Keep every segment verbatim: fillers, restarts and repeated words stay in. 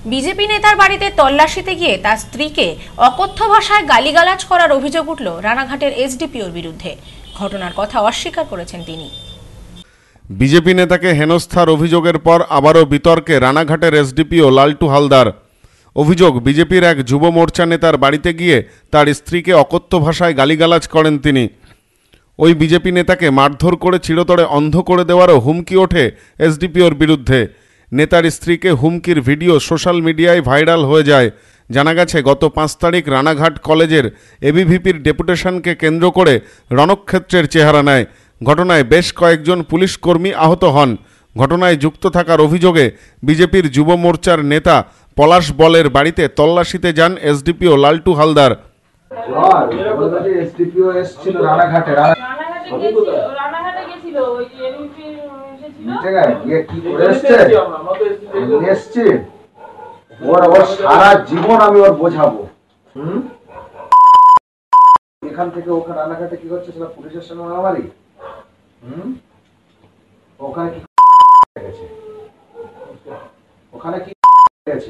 BJP নেতার বাড়িতে তল্লাশিতে গিয়ে তার স্ত্রীকে অকথ্য ভাষায় গালিগালাজ করার অভিযোগ উঠল রানাঘাটের এসডিপিওর বিরুদ্ধে। ঘটনার কথা অস্বীকার করেছেন তিনি। বিজেপি নেতাকে হেনস্থার অভিযোগের পর আবারও বিতর্কে রানাঘাটের এসডিপিও লালটু হালদার। অভিযোগ, বিজেপির এক যুব মোর্চা নেতার বাড়িতে গিয়ে তার স্ত্রীকে অকথ্য ভাষায় গালিগালাজ করেন তিনি। ওই বিজেপি নেতাকে মারধর করে চিরতরে অন্ধ করে দেওয়ারও হুমকি ওঠে এসডিপিওর বিরুদ্ধে। নেতার স্ত্রীকে হুমকির ভিডিও সোশ্যাল মিডিয়ায় ভাইরাল হয়ে যায়। জানা গেছে, গত পাঁচ তারিখ রানাঘাট কলেজের এবিভিপির ডেপুটেশনকে কেন্দ্র করে রণক্ষেত্রের চেহারা নেয়। ঘটনায় বেশ কয়েকজন পুলিশ কর্মী আহত হন। ঘটনায় যুক্ত থাকার অভিযোগে বিজেপির যুব মোর্চার নেতা পলাশ বলের বাড়িতে তল্লাশিতে যান এসডিপিও লালটু হালদার। সারা জীবন আমি ওর বোঝাবো। এখান থেকে ওখানে রানাঘাটে কি করছে সেটা পুলিশের সঙ্গে মারামারি। হম ওখানে কি গেছে ওখানে কি গেছে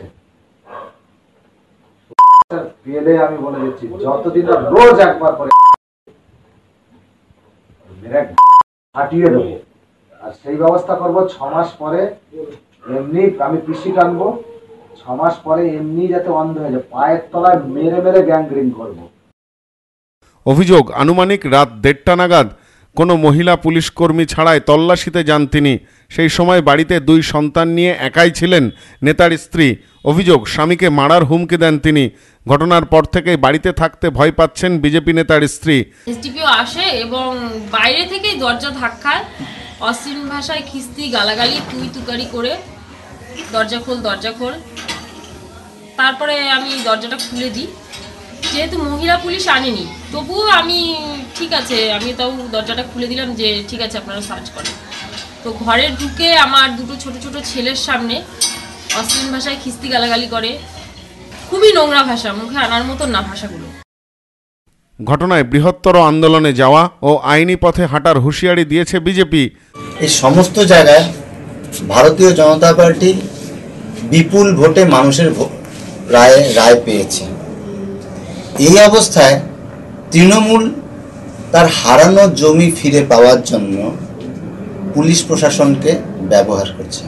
পেলে আমি বলে দিচ্ছি, যতদিন রোজ একবার করে হাঁটিয়ে দেবো। আর সেই ব্যবস্থা করবো ছ মাস পরে। এমনি আমি পিসি টানবো, ছ মাস পরে এমনি যাতে অন্ধ হয়ে যায়, পায়ের তলায় মেরে মেরে গ্যাংগ্রিং করবো। অভিযোগ, আনুমানিক রাত দেড়টা নাগাদ কোনো মহিলা পুলিশ কর্মী ছাড়াই তল্লাশিতে যান তিনি। সেই সময় বাড়িতে দুই সন্তান নিয়ে একাই ছিলেন নেতার স্ত্রী। অভিযোগ, স্বামীকে মারার হুমকি দেন তিনি। ঘটনার পর থেকে বাড়িতে থাকতে ভয় পাচ্ছেন বিজেপি নেতার স্ত্রী। এসডিপিও আসে এবং বাইরে থেকেই দরজা ধাক্কায় অশ্লীল ভাষায় খিস্তি গালাগালি তুই তুকারি করে দরজা খোল দরজা খোল। তারপরে আমি দরজাটা খুলে দিই। যেহেতু মহিলা পুলিশ আনেনি, তবুও আমি ঠিক আছে আমি তাও দরজাটা খুলে দিলাম যে ঠিক আছে আপনারা সার্চ করেন। তো ঘরে ঢুকে আমার দুটো ছোট ছোট ছেলের সামনে অশ্লীল ভাষায় খিস্তি গালাগালি করে। খুবই নোংরা ভাষা, মুখে আনার মতন না ভাষাগুলো। ঘটনায় বৃহত্তর আন্দোলনে যাওয়া ও আইনি পথে হাঁটার হুঁশিয়ারি দিয়েছে বিজেপি। এই সমস্ত জায়গায় ভারতীয় জনতা পার্টি বিপুল ভোটে মানুষের রায় রায় পেয়েছে। এই অবস্থায় তৃণমূল তার হারানো জমি ফিরে পাওয়ার জন্য পুলিশ প্রশাসনকে ব্যবহার করছে।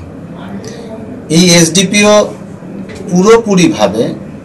এই এসডিপিও পুরোপুরিভাবে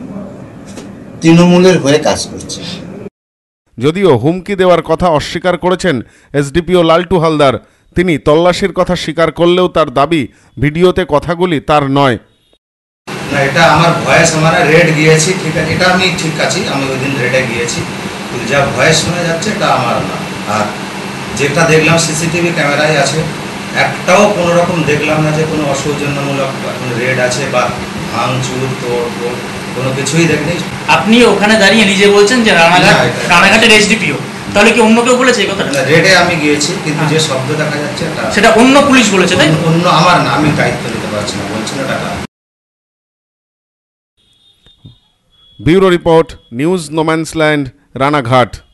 তৃণমূলের হয়ে কাজ করছে। যদিও হুমকি দেওয়ার কথা অস্বীকার করেছেন এসডিপিও লালটু হালদার। তিনি তল্লাশির কথা স্বীকার করলেও তার দাবি, ভিডিওতে কথাগুলি তার নয়। না, এটা আমার ভয়েস, আমার রেড গিয়েছি, ঠিক আছে, এটা আমি ঠিক আছি, আমি ওই দিন রেডে গিয়েছি, কিন্তু যা ভয়েস শোনা যাচ্ছে এটা আমার না। আর যেটা দেখলাম সিসিটিভি ক্যামেরায় আছে, একটাও কোনো রকম দেখলাম না যে কোনো অসৌজন্যমূলক রেড আছে বা ভাঙচুর তোড় তোড় কোনো কিছুই দেখিনি। আপনি ওখানে দাঁড়িয়ে নিজে বলছেন যে রানাঘাট রানাঘাটের এসডিপিও, তাহলে কি অন্য কেউ বলেছে এই কথাটা? রেডে আমি গিয়েছি, কিন্তু যে শব্দ দেখা যাচ্ছে সেটা অন্য পুলিশ বলেছে, তাই? অন্য আমার না, আমি দায়িত্ব নিতে পারছি না, বলছি না টাকা। Bureau report, news no man's land, Ranaghat.